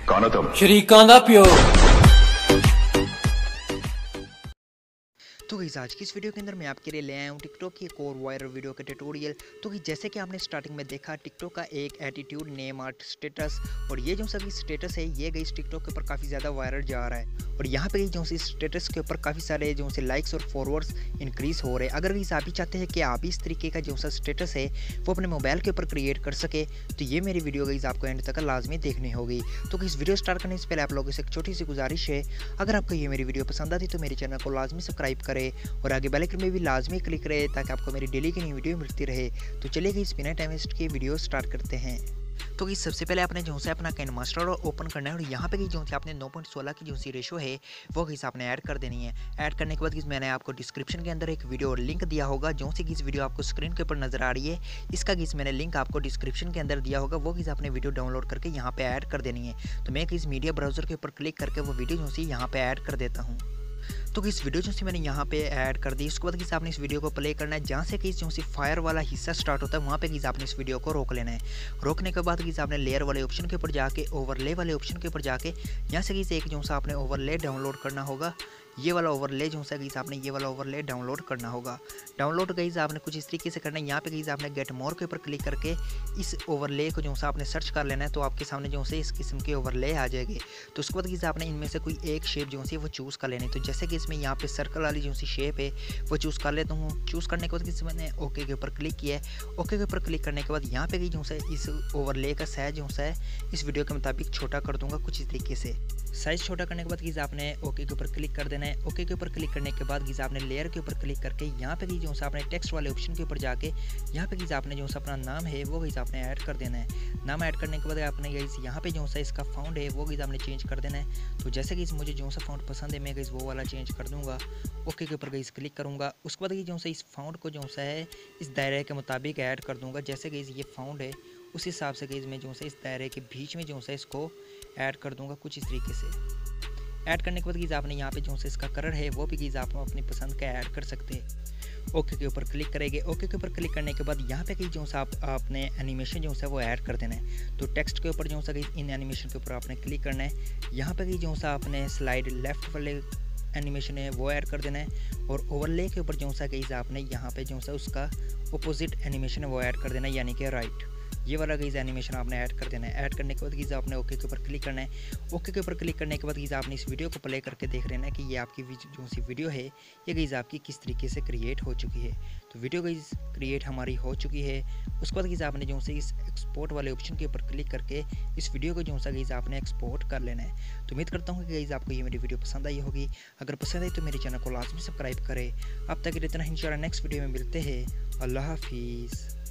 शरीका दा प्यो। तो गाइस आज की इस वीडियो के अंदर मैं आपके लिए ले आया हूँ टिकटॉक की एक और वायरल वीडियो का ट्यूटोरियल। तो कि जैसे कि आपने स्टार्टिंग में देखा टिकटॉक का एक एटीट्यूड नेम आर्ट स्टेटस, और ये जो सभी स्टेटस है ये गाइस टिकटॉक के ऊपर काफ़ी ज़्यादा वायरल जा रहा है। और यहाँ पे जो सी स्टेटस के ऊपर काफ़ी सारे जो से लाइक्स और फॉलोअर्स इंक्रीज़ हो रहे हैं। अगर गाइस आप भी चाहते हैं कि आप भी इस तरीके का जो सा स्टेटस है वो अपने मोबाइल के ऊपर क्रिएट कर सके, तो ये मेरी वीडियो गाइस आपको एंड तक लाजमी देखनी होगी। तो इस वीडियो स्टार्ट करने से पहले आप लोगों से एक छोटी सी गुजारिश है, अगर आपको ये मेरी वीडियो पसंद आती तो मेरे चैनल को लाजमी सब्सक्राइब करें और आगे बेल आइकन में भी लाजमी क्लिक करें ताकि आपको मेरी डेली की नई वीडियो मिलती रहे। तो चलिए गाइस बिना टाइम वेस्ट किए वीडियो स्टार्ट करते हैं। तो गाइस सबसे पहले आपने जो है अपना किनेमास्टर ओपन करना है और यहाँ पे जो आपने 9.16 की जो सी रेशो है वो गाइस आपने ऐड कर देनी है। ऐड करने के बाद गाइस मैंने आपको डिस्क्रिप्शन के अंदर एक वीडियो लिंक दिया होगा, जो सी गाइस वीडियो आपको स्क्रीन के ऊपर नजर आ रही है, इसका गाइस मैंने लिंक आपको डिस्क्रिप्शन के अंदर दिया होगा। वो गाइस आपने वीडियो डाउनलोड करके यहाँ पे ऐड कर देनी है। तो मैं गाइस मीडिया ब्राउजर के ऊपर क्लिक करके वो वीडियो जो सी यहाँ पे ऐड कर देता हूँ। तो इस वीडियो जो सी मैंने यहाँ पे ऐड कर दी। उसके बाद किसी आपने इस वीडियो को प्ले करना है, जहाँ से कि जो सी फायर वाला हिस्सा स्टार्ट होता है वहाँ पे किसी आपने इस वीडियो को रोक लेना है। रोकने के बाद किसी आपने लेयर वाले ऑप्शन के ऊपर जाके ओवरले वाले ऑप्शन के ऊपर जाके यहाँ से किसी एक जो सा आपने ओवरले डाउनलोड करना होगा। ये वाला ओवरले जो सा गईस आपने ये वाला ओवरले डाउनलोड करना होगा। डाउनलोड गईस आपने कुछ इस तरीके से करना है। यहाँ पे गईस आपने गेट मोर के ऊपर क्लिक करके इस ओवरले को जो सा आपने सर्च कर लेना है, तो आपके सामने जो से इस किस्म के ओवरले आ जाएंगे। तो उसके बाद गईस आपने इनमें से कोई एक शेप जो सी वो चूज़ कर लेनी है। तो जैसे कि इसमें यहाँ पे सर्कल वाली जो सी शेप है वो चूज़ कर लेता हूँ। चूज़ करने के बाद किसी मैंने ओके के ऊपर क्लिक किया है। ओके के ऊपर क्लिक करने के बाद यहाँ पे गई जो सा इस ओवरले का साइज जो सा है इस वीडियो के मुताबिक छोटा कर दूंगा कुछ इस तरीके से। साइज छोटा करने के बाद गीज़ आपने ओके के ऊपर क्लिक कर देना है। ओके के ऊपर क्लिक करने के बाद गीज़ आपने लेयर के ऊपर क्लिक करके यहाँ पे जो सा आपने टेक्स्ट वाले ऑप्शन के ऊपर जाके यहाँ पे गीज़ आपने जो सा अपना नाम है वो गीज़ आपने ऐड कर देना है। नाम ऐड करने के बाद आपने गीज़ यहाँ पे जो सा इसका फाउंड है वो गीज़ आपने चेंज कर देना है। तो जैसे कि मुझे जो सा फाउंड पसंद है मैं गीज़ वो वाला चेंज कर दूँगा। ओके के ऊपर गीज़ क्लिक करूँगा। उसके बाद जो सा इस फाउंड को जो सा है इस दायरे के मुताबिक ऐड कर दूँगा। जैसे गीज़ ये फाउंड है उस हिसाब से गईज़ मैं जो है इस दायरे के बीच में जो है इसको ऐड कर दूंगा कुछ इस तरीके से। ऐड करने के बाद गईज़ आपने यहाँ पे जो है इसका कलर है वो भी गईज़ आप अपनी पसंद का ऐड कर सकते हैं। ओके के ऊपर क्लिक करेंगे। ओके के ऊपर क्लिक करने के बाद यहाँ पे गई जो है आपने एनिमेशन जो है वो ऐड कर देना है। तो टेक्स्ट के ऊपर जो है इन एनिमेशन के ऊपर आपने क्लिक करना है। यहाँ पे गई जो है आपने स्लाइड लेफ्ट वाले एनिमेशन है वो ऐड कर देना है। और ओवरले के ऊपर जो सा गईज़ आपने यहाँ पे जो सा उसका अपोजिट एनिमेशन है वो ऐड कर देना है, यानी कि राइट। ये वाला गईज़ एनिमेशन आपने ऐड कर देना है। ऐड करने के बाद गईज़ आपने ओके के ऊपर क्लिक करना है। ओके के ऊपर क्लिक करने के बाद गईज़ आपने इस वीडियो को प्ले करके देख लेना है कि ये आपकी जो सी वीडियो है ये गईज़ आपकी किस तरीके से क्रिएट हो चुकी है। तो वीडियो गईज़ क्रिएट हमारी हो चुकी है। उसके बाद गईज़ आपने जो से इस एक्सपोर्ट वाले ऑप्शन के ऊपर क्लिक करके इस वीडियो को जो सा गईज़ आपने एक्सपोर्ट कर लेना है। तो उम्मीद करता हूँ कि गईज़ आपको ये मेरी वीडियो पसंद आई होगी। अगर पसंद आई तो मेरे चैनल को लाजमी सब्सक्राइब करें। अब तक इतना इंशाल्लाह नेक्स्ट वीडियो में मिलते हैं। अल्लाह हाफिज़।